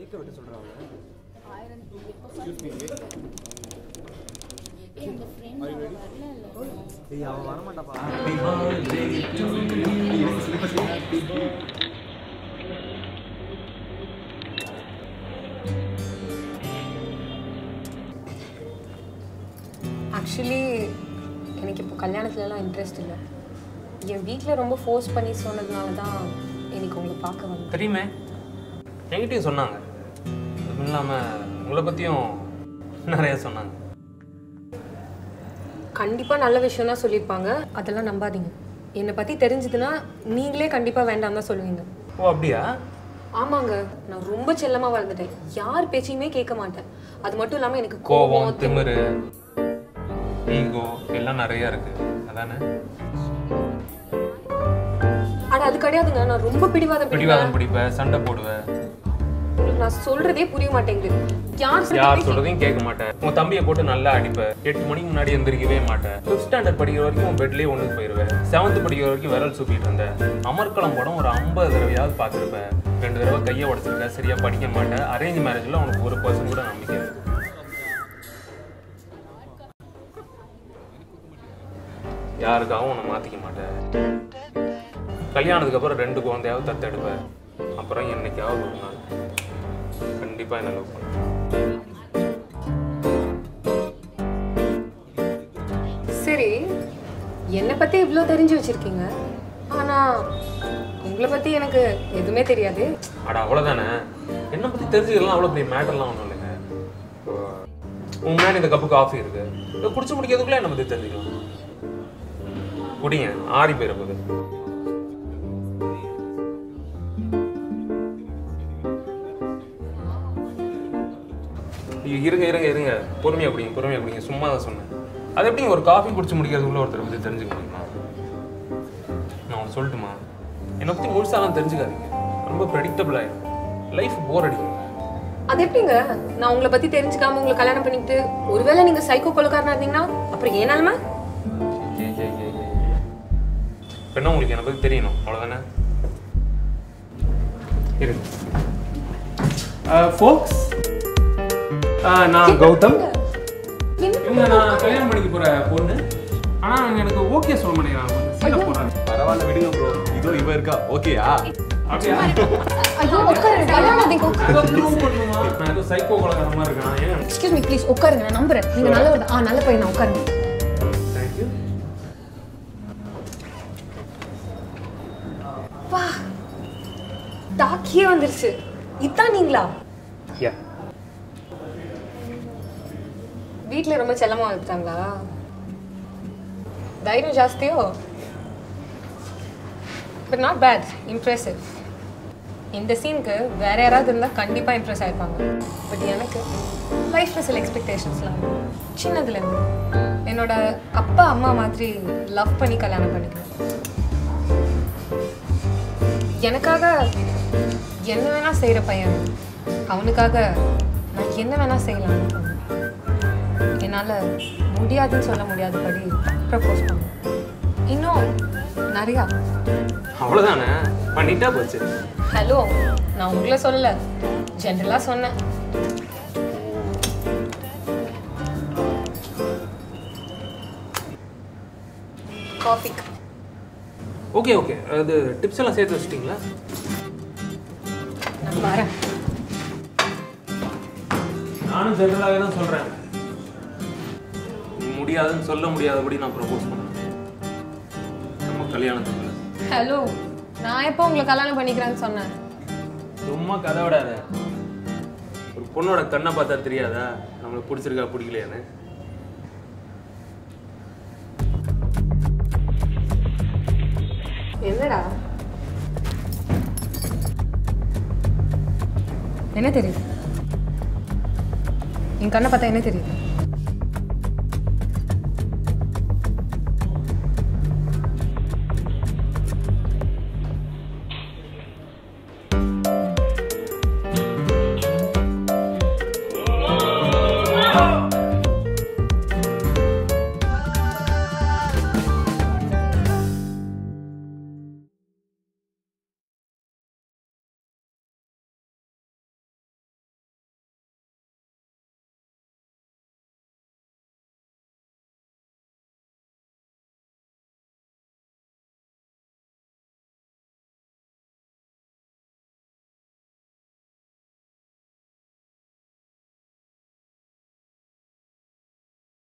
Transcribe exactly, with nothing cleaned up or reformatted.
கேக்க விட்டு சொல்றாங்க. ஆயிரம் எக்ஸ்கியூஸ் மீ. எங்க ஃப்ரெண்ட் வரல இல்ல. ஏய் அவ வர மாட்டாப்பா. Happy birthday to you. Happy birthday. Actually எனக்கு இப்போ கல்யாணத்துலலாம் இன்ட்ரெஸ்ட் இல்லை. என் வீட்டில் ரொம்ப ஃபோர்ஸ் பண்ணி சொன்னதுனால தான் எனக்கு உங்களை பார்க்க வந்தேன். தெரியுமே, என்கிட்டையும் சொன்னாங்க. அதுவும் இல்லாமல் உங்களை பற்றியும் நிறைய சொன்னாங்க. கண்டிப்பாக நல்ல விஷயம் தான் சொல்லியிருப்பாங்க, அதெல்லாம் நம்பாதீங்க. என்னை பற்றி தெரிஞ்சதுன்னா நீங்களே கண்டிப்பாக வேண்டாம் தான் சொல்லுவீங்க. ஓ அப்படியா? ஆமாங்க, நான் ரொம்ப செல்லமாக வளர்ந்துட்டேன். யார் பேச்சையுமே கேட்க மாட்டேன். அது மட்டும் இல்லாமல் எனக்கு கோபம், திமிரு, ஈகோ எல்லாம் நிறையா இருக்கு. அதானே? ஆனால் அது கிடையாதுங்க. நான் ரொம்ப பிடிவாதம் பிடிவாதம் பிடிப்பேன், சண்டை போடுவேன். உங்களுக்கு நான் சொல்றதே புரிய மாட்டேங்குது. யார் யார் சொல்றதையும் கேட்க மாட்டேன். உங்க தம்பியை போட்டு நல்லா அடிப்பேன். எட்டு மணிக்கு முன்னாடி எந்திரிக்கவே மாட்டேன். ஃபிஃப்த் ஸ்டாண்டர்ட் படிக்கிற வரைக்கும் உன் பெட்லேயே ஒன்று போயிடுவேன். செவன்த் படிக்கிற வரைக்கும் விரல் சுப்பிட்டு இருந்தேன். அமர்க்களம் படம் ஒரு ஐம்பது தடவையாவது பார்த்துருப்பேன். ரெண்டு தடவை கையை உடச்சிருக்கேன். சரியா படிக்க மாட்டேன். அரேஞ்ச் மேரேஜில் உனக்கு ஒரு பர்சன் கூட நம்பிக்கை இருக்கு. யாருக்காகவும் உன்னை மாற்றிக்க மாட்டேன். கல்யாணத்துக்கு அப்புறம் ரெண்டு குழந்தையாவது தத்தெடுப்பேன். அப்புறம் என்னைக்காவது ஒரு நாள் கண்டிப்பாக என்ன லவ் பண்ண. சரி, என்னை பற்றி இவ்வளோ தெரிஞ்சு வச்சுருக்கீங்க, ஆனால் உங்களை பற்றி எனக்கு எதுவுமே தெரியாது. அட அவ்வளோதானே. என்னை பற்றி தெரிஞ்சுக்கலாம் அவ்வளோ பெரிய மேட்டர்லாம் ஒன்றும் இல்லைங்க. உங்க முன்னாடி இந்த கப்பு காஃபி இருக்கு. இதை குடிச்சு முடிக்கிறதுக்குள்ளே என்னை பற்றி தெரிஞ்சுக்கலாம். குடிங்க, ஆறி போயிட போகுது. இருங்க இருங்க இருங்க பொறுமையா குடிங்க, பொறுமையா குடிங்க. சும்மா தான் சொன்னேன். அது எப்படி ஒரு காஃபி குடிச்சு முடிக்கிறதுக்குள்ள ஒருத்தரை பற்றி தெரிஞ்சுக்க முடியுமா? நான் ஒன்று சொல்லட்டுமா? என்னை பற்றி முழுசாலாம் தெரிஞ்சுக்காதீங்க. ரொம்ப ப்ரெடிக்டபிள் ஆகிடும். லைஃப் போர் அடிக்கும். அது எப்படிங்க? நான் உங்களை பற்றி தெரிஞ்சுக்காம உங்களை கல்யாணம் பண்ணிக்கிட்டு ஒருவேளை நீங்கள் சைக்கோ கொலைக்காரனா இருந்தீங்கன்னா அப்புறம் ஏனாலுமா? என்ன உங்களுக்கு என்னை பற்றி தெரியணும், அவ்வளோதானே? இருக்கு ஃபோக்ஸ். நான் கௌதம். இவங்க நான் கல்யாணம் பண்ணிக்க போற பொண்ணு. ஆனால் எனக்கு ஓகே சொல்ல மாட்டேங்கிறாங்க. சீல போறாங்க. பரவாயில்ல விடுங்க ப்ரோ. இதோ இவ இருக்கா. ஓகேயா? அப்படியா? ஐயோ உட்காருங்க, கல்யாணத்துக்கு இதோ ப்ரூவ் பண்ணுமா? நான் ஏதோ சைக்கோ கொலைக்கார மாதிரி இருக்கேன். ஏன்? எக்ஸ்கியூஸ் மீ ப்ளீஸ் உட்காருங்க, நான் நம்புறேன் நீங்கள் நல்ல ஆ நல்ல பையன். நான் உட்காருங்க. தேங்க்யூ. வா, டாக்கியே வந்துருச்சு. இதான் நீங்களா? யா. வீட்டில் ரொம்ப செல்லமாக வளர்த்துட்டாங்களா? தைரியம் ஜாஸ்தியோ? But not bad, impressive. இந்த சீனுக்கு வேற யாராவது இருந்தால் கண்டிப்பாக இம்ப்ரெஸ் ஆகிருப்பாங்க. பட் எனக்கு லைஃப்பில் சில எக்ஸ்பெக்டேஷன்ஸ்லாம் சின்னதுலேருந்து என்னோட அப்பா அம்மா மாதிரி லவ் பண்ணி கல்யாணம் பண்ணிக்கிறேன். எனக்காக என்ன வேணால் செய்கிற பையன், அவனுக்காக நான் என்ன வேணால் செய்யலாம்னு தோணும். என்னால் முடியாதுன்னு சொல்ல முடியாதபடி ப்ரப்போஸ் பண்ணேன். இன்னும் நிறையா. அவ்வளோதானே, பண்ணிட்டா போச்சு. ஹலோ, நான் உங்களை சொல்லலை, ஜென்ரலாக சொன்னேன். காஃபி. Okay okay. அது டிப்ஸ் எல்லாம் சேர்த்து வச்சிட்டிங்களா? நான் வரேன். நானும் ஜென்ரலாகவே தான் சொல்கிறேன். முடியாதுன்னு சொல்ல முடியாதபடி நான் ப்ரப்போஸ் பண்ணேன் நம்ம கல்யாணத்துக்கு. ஹலோ, நான் எப்போ உங்களை கல்யாணம் பண்ணிக்கிறேன்னு சொன்னேன்? சும்மா கதை விடாத. ஒரு பொண்ணோட கண்ணை பார்த்தா தெரியாதா நம்மளுக்கு பிடிச்சிருக்கா பிடிக்கலையான்னு? என்னடா என்ன தெரியுது? என் கண்ணை பார்த்தா என்ன தெரியுது?